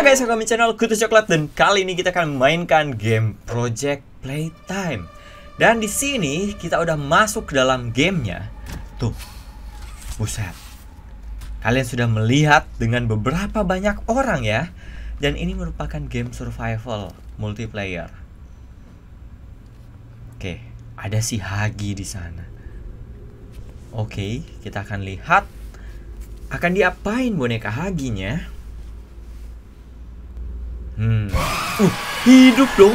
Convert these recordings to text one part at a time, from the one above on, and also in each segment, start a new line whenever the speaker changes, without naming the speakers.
guys, welcome to channel Kutu Coklat dan kali ini kita akan memainkan game Project Playtime. Dan di sini kita udah masuk ke dalam gamenya. Tuh, buset. Kalian sudah melihat dengan beberapa banyak orang ya. Dan ini merupakan game survival multiplayer. Oke, ada si Hagi di sana. Oke, kita akan lihat akan diapain boneka Haginya. Hidup dong.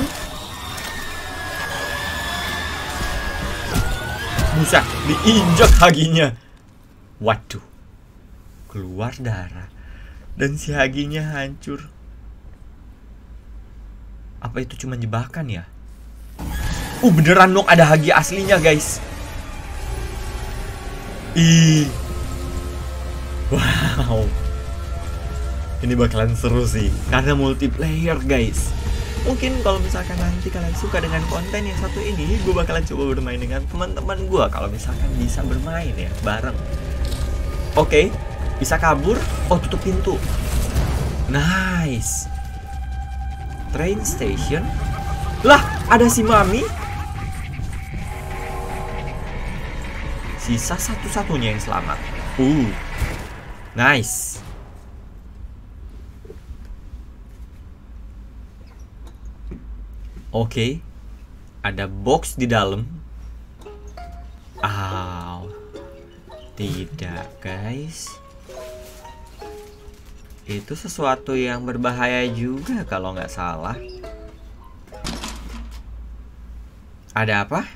Buset, diinjak Haginya. Waduh, keluar darah. Dan si Haginya hancur. Apa itu cuma jebakan ya? Beneran dong, ada Hagi aslinya guys. Ih, wow. Ini bakalan seru sih, karena multiplayer guys. Mungkin kalau misalkan nanti kalian suka dengan konten yang satu ini, gue bakalan coba bermain dengan teman-teman gue. Kalau misalkan bisa bermain ya, bareng. Oke, bisa kabur. Oh, tutup pintu. Nice. Train station. Lah, ada si Mami. Sisa satu-satunya yang selamat. Nice. Oke, ada box di dalam. Tidak guys. Itu sesuatu yang berbahaya juga kalau nggak salah. Ada apa?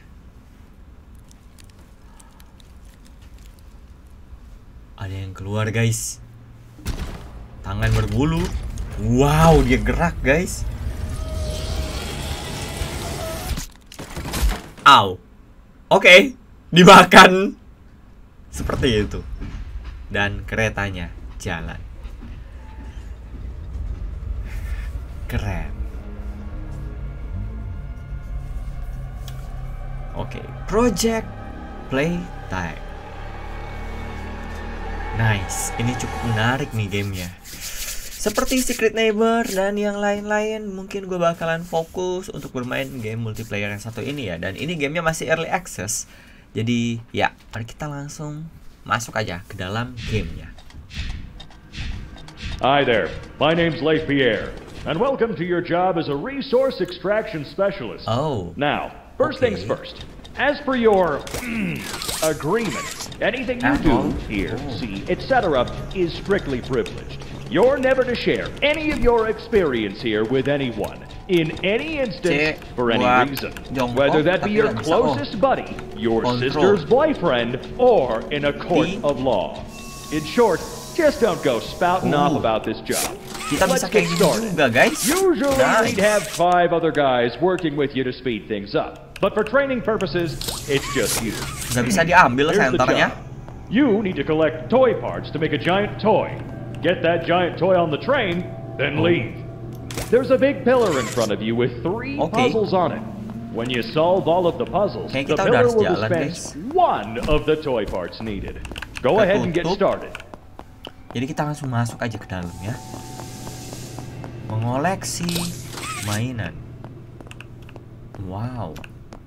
Ada yang keluar guys. Tangan berbulu. Wow, dia gerak guys. Oke, dimakan. Seperti itu. Dan keretanya jalan. Keren. Oke, Project Playtime. Nice, ini cukup menarik nih gamenya. Seperti Secret Neighbor dan yang lain-lain, mungkin gue bakalan fokus untuk bermain game multiplayer yang satu ini ya. Dan ini gamenya masih early access. Jadi ya, mari kita langsung masuk aja ke dalam gamenya.
Hi there, my name's Leif Pierre, and welcome to your job as a resource extraction specialist. Now, first things first. As for your agreement, anything you do, hear, see, etc. is strictly privileged. You're never to share any of your experience here with anyone, in any instance, for any reason. Whether that be your closest buddy, your sister's boyfriend, or in a court of law. In short, just don't go spouting off about this job. Let's get started. Usually we'd have 5 other guys working with you to speed things up. But for training purposes, it's just you.
Gak bisa diambil senternya.
You need to collect toy parts to make a giant toy. Get that giant toy on the train, then leave. There's a big pillar in front of you with 3 puzzles on it. When you solve all of the puzzles, the pillar will dispense 1 of the toy parts needed. Go ahead and get started.
Jadi kita langsung masuk aja ke dalam ya. Mengoleksi mainan. Wow.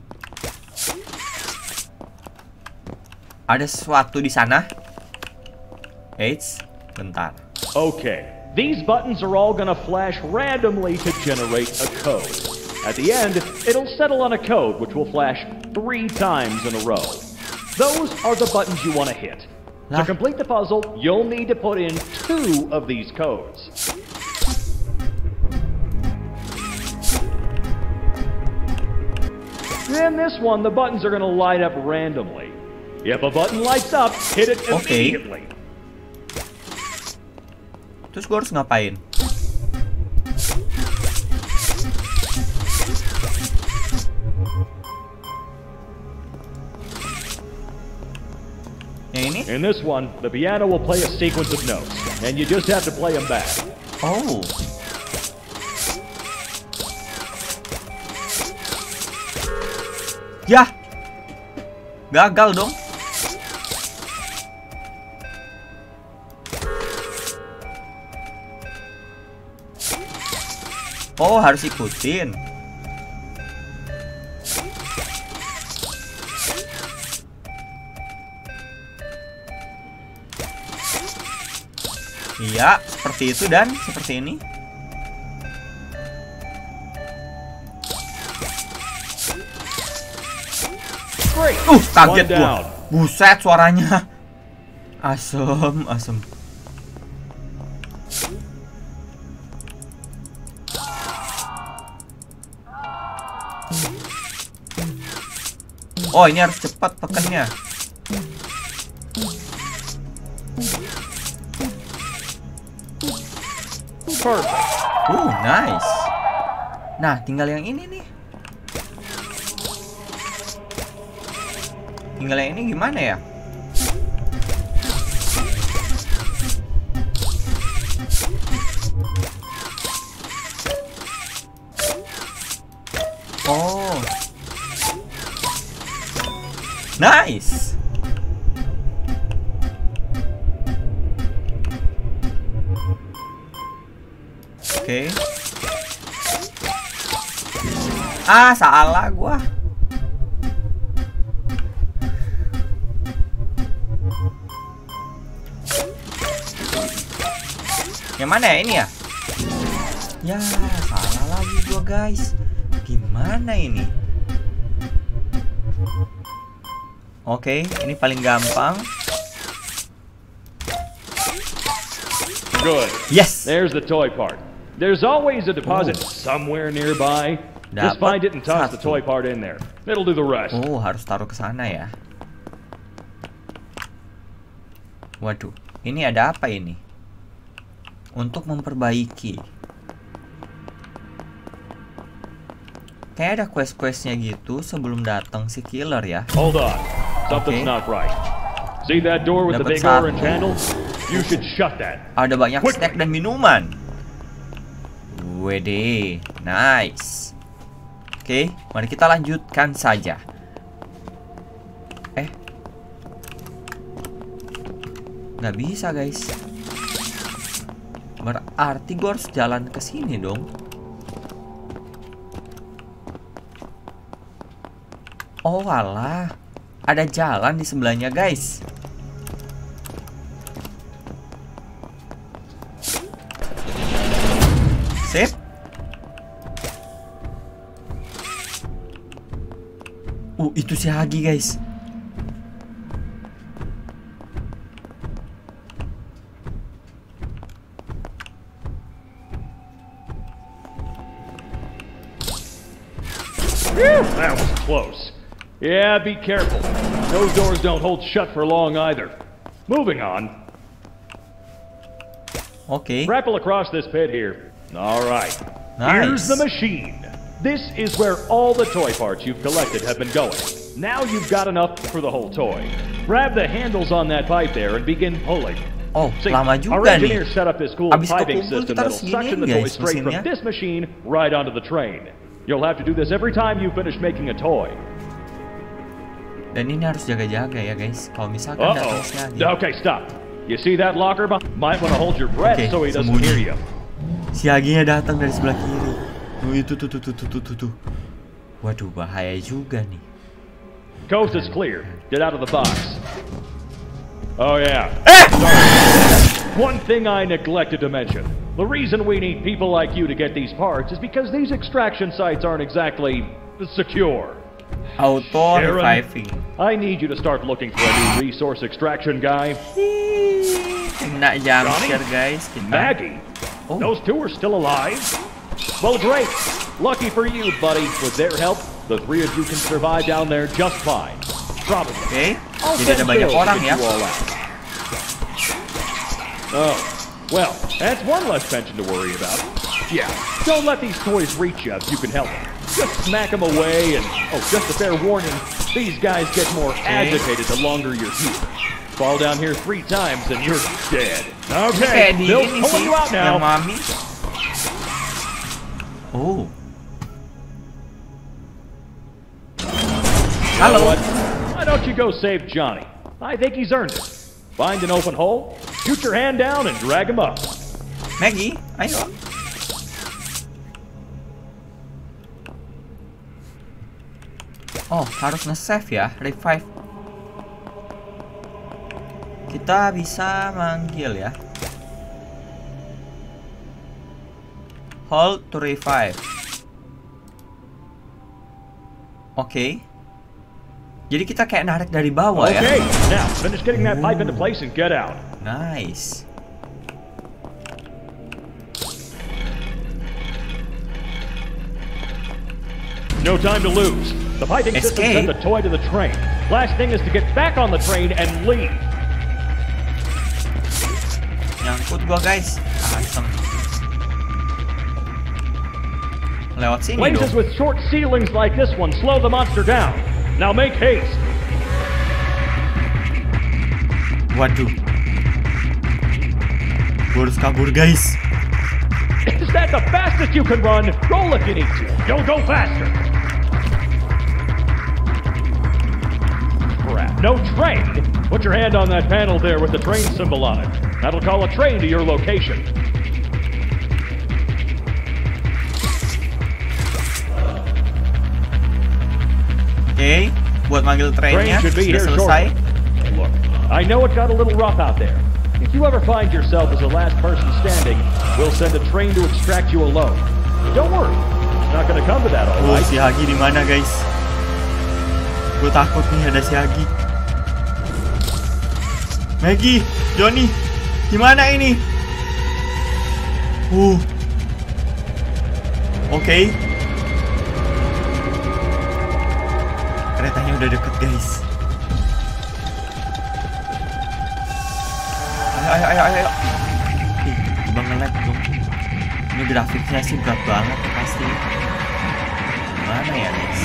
Ada sesuatu di sana. Eits, bentar.
Okay, these buttons are all gonna flash randomly to generate a code. At the end, it'll settle on a code which will flash 3 times in a row. Those are the buttons you want to hit. To complete the puzzle, you'll need to put in 2 of these codes. In this one, the buttons are gonna light up randomly. If a button lights up, hit it immediately.
Terus gue harus ngapain? Yang ini?
In this one, the piano will play a sequence of notes, and you just have to play them back.
Yah, gagal dong. Oh, harus ikutin. Iya, seperti itu dan seperti ini. Kaget gua. Buset suaranya. Asem, asem. Oh, ini harus cepat tekannya. Nice. Nah, tinggal yang ini nih. Tinggal yang ini gimana ya? Oh. Nice. Oke. Ah, salah gua. Yang mana ya ini ya? Ya, salah lagi gua, guys. Gimana ini? Oke, ini paling gampang.
Good.
Yes.
There's the toy part. There's always a deposit somewhere nearby. Just find it and toss the toy part in there. It'll do the rest.
Oh, harus taruh ke sana ya. Waduh, ini ada apa ini? Untuk memperbaiki. Kayak ada quest-questnya gitu sebelum datang si killer ya.
Hold on, something's not right. See that door with the big orange handle? You should shut that.
Ada banyak snack dan minuman. Wede, nice. Oke, mari kita lanjutkan saja. Nggak bisa, guys. Berarti gue harus jalan ke sini dong. Oh alah, ada jalan di sebelahnya, guys. Sip. Itu si Hagi, guys.
That was close. Yeah, be careful. Those doors don't hold shut for long either. Moving on.
Okay.
Rappel across this pit here. All right.
Nice.
Here's the machine. This is where all the toy parts you've collected have been going. Now you've got enough for the whole toy. Grab the handles on that pipe there and begin pulling.
Oh,
See,
lama juga
our
nih.
engineer set up this cool
Abis
piping
kekumpul
system
kita
that'll
harus
suction
giniin,
the toy
guys,
straight from
mesinnya.
this machine right onto the train. You'll have to do this every time you finish making a toy.
Dan ini harus jaga-jaga ya, guys. Kalau misalkan datang si Hagi.
Okay, stop. You see that locker? Might want to hold your breath so he doesn't hear you.
Si Haginya datang dari sebelah kiri. Itu tuh. Waduh, bahaya juga nih.
Coast is clear. Get out of the box. Oh yeah. One thing I neglected to mention. The reason we need people like you to get these parts is because these extraction sites aren't exactly secure.
Auto reviving.
I need you to start looking for a new resource extraction guy.
Kena jumpscare, guys.
Maggie, those two are still alive? Well, great. Lucky for you, buddy. With their help, the three of you can survive down there just fine. Probably.
Oke, jadi ada banyak orang ya.
Oh, well, that's one less pension to worry about. Yeah, don't let these toys reach you if you can help it. Just smack them away and, just a fair warning, these guys get more agitated the longer you're here. Fall down here 3 times and you're dead. Okay, Bill's pulling you out now.
Oh.
Hello. Why don't you go save Johnny? I think he's earned it. Find an open hole, shoot your hand down, and drag him up.
Maggie, ayo. Oh, harus nge-save ya, revive. Kita bisa manggil ya. Hold to revive. Oke. Jadi kita kayak narik dari bawah ya.
Okay, now finish getting that pipe into place and get out.
Nice.
No time to lose. The piping system sent the toy to the train. Last thing is to get back on the train and leave.
Nyangkut gua guys. Asem. Lewat sini dong.
Places with short ceilings like this one slow the monster down. Now make haste.
Waduh. Gua harus kabur guys.
Is that the fastest you can run? Roll if you need to. Don't go faster. Crap. No train? Put your hand on that panel there with the train symbol on it. That'll call a train to your location.
Oke, buat manggil trainnya sudah selesai.
Look, I know it got a little rough out there. If you ever find yourself as the last person standing, we'll send a train to extract you alone. Don't worry, it's not gonna come to that, all right?
Si Hagi di mana, guys? Gue takut nih ada si Hagi. Maggie, Johnny, gimana ini? Oke. Keretanya udah deket guys. Ayo. Tiba nge-lag dong. Ini grafiknya sih berat banget pasti. Gimana ya guys?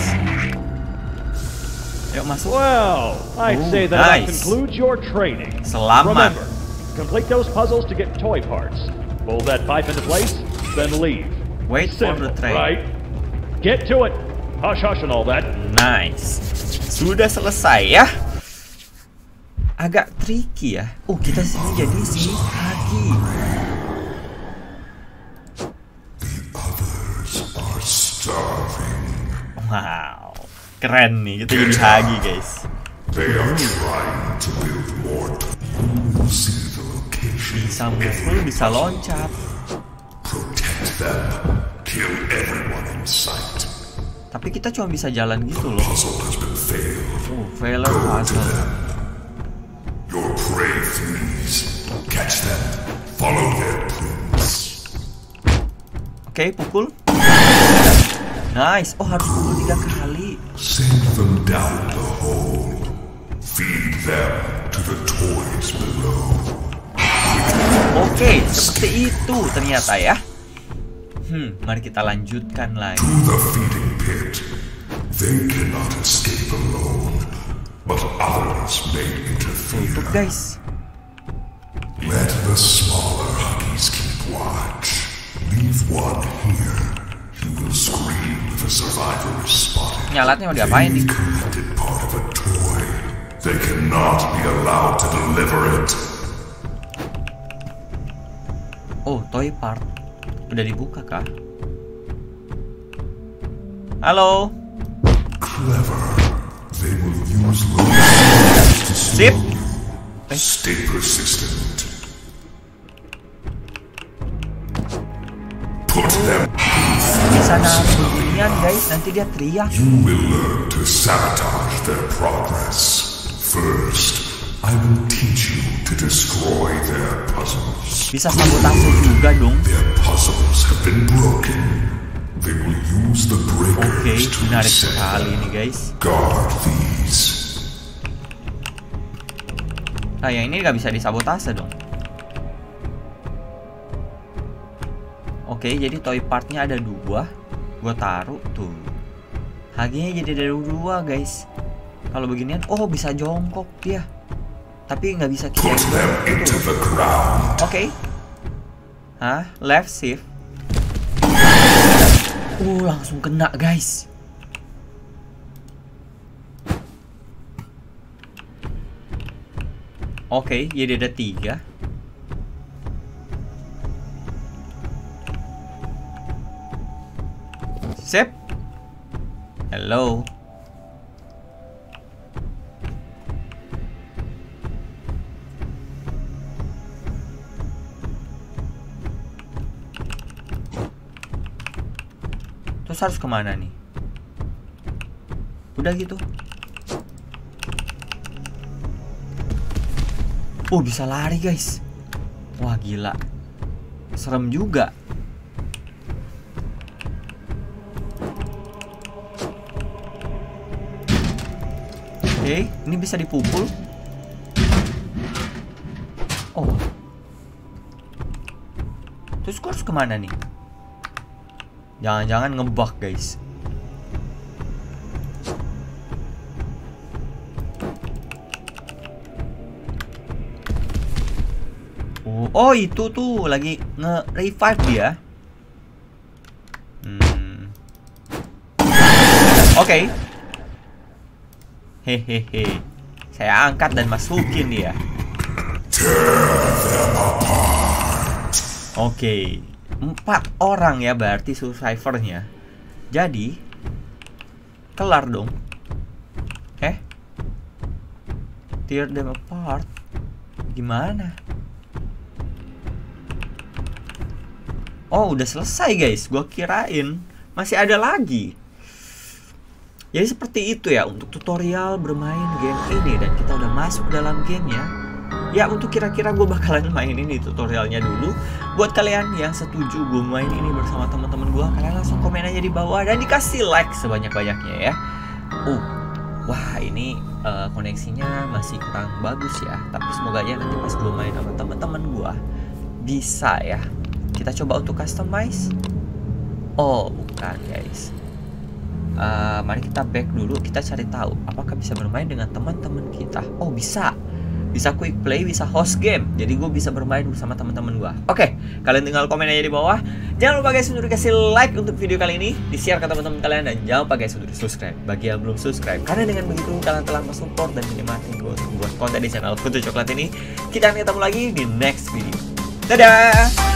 Yuk masuk.
Well, I'd say that concludes your training.
Selamat.
Remember, complete those puzzles to get toy parts. Pull that pipe into place, then leave.
Wait for the train.
Right? Get to it. Hush hush and all that.
Nice. Sudah selesai ya. Agak tricky ya. Kita sini jadi si Hagi. Wow, keren nih kita jadi Hagi guys. Bisa mukul, bisa loncat. Tapi kita cuma bisa jalan gitu loh. Failure puzzle.
Your prey flees. Catch them. Follow their prints.
Oke, pukul. Nice. Harus pukul 3 kali.
Send them down the hole. Feed them to the toys below.
Oke, seperti itu ternyata ya. Mari kita lanjutkan lagi.
To the feeding pit. They cannot escape alone, but others may interfere.
Tutup guys.
Let the smaller Huggies keep watch. Leave one here. He will scream if a survivor is spotted.
Nyalatnya mau diapain nih?
Collected part of a toy. They cannot be allowed to deliver it.
Toy part. Udah dibuka kah? Halo.
Clever. They will use low to
Sip.
Stay persistent. Put them.
Bisa naruh beginian guys, nanti dia teriak.
You will learn to sabotage their progress. First, I will teach you to destroy their puzzles.
Bisa sabotase juga dong.
Their puzzles have been broken. They will use the breakers to
menarik
reset.
sekali nih guys.
Guard these.
Nah, yang ini nggak bisa disabotase dong. Oke, jadi toy partnya ada 2. Gue taruh tuh. Haginya jadi ada 2 guys. Kalau beginian, bisa jongkok dia. Tapi nggak bisa kita gitu. Oke. Left shift. Langsung kena guys. Oke, jadi ada 3. Sip. Hello. Terus harus kemana nih? Udah gitu. Oh, bisa lari guys. Wah, gila. Serem juga. Oke, ini bisa dipukul. Oh. Terus gue harus kemana nih? Jangan-jangan ngebug guys. Oh, itu tuh lagi nge-revive dia. Oke. Hehehe. Saya angkat dan masukin dia. Oke. 4 orang ya berarti survivornya. Jadi kelar dong. Tear them apart. Gimana? Oh, udah selesai guys. Gua kirain masih ada lagi. Jadi seperti itu ya untuk tutorial bermain game ini. Dan kita udah masuk dalam gamenya. Ya, untuk kira-kira gue bakalan mainin di tutorialnya dulu. Buat kalian yang setuju gue main ini bersama teman-teman gue, kalian langsung komen aja di bawah dan dikasih like sebanyak-banyaknya ya. Wah, ini koneksinya masih kurang bagus ya. Tapi semoga aja nanti pas gue main sama teman-teman gue bisa ya. Kita coba untuk customize. Oh, bukan guys. Mari kita back dulu. Kita cari tahu apakah bisa bermain dengan teman-teman kita. Oh, bisa. Bisa quick play, bisa host game. Jadi gue bisa bermain bersama teman-teman gue. Oke, kalian tinggal komen aja di bawah. Jangan lupa guys untuk dikasih like untuk video kali ini, di-share ke teman-teman kalian, dan jangan lupa guys untuk subscribe bagi yang belum subscribe. Karena dengan begitu kalian telah mensupport dan menyemangati gue untuk buat konten di channel Kutu Coklat ini. Kita akan ketemu lagi di next video. Dadah.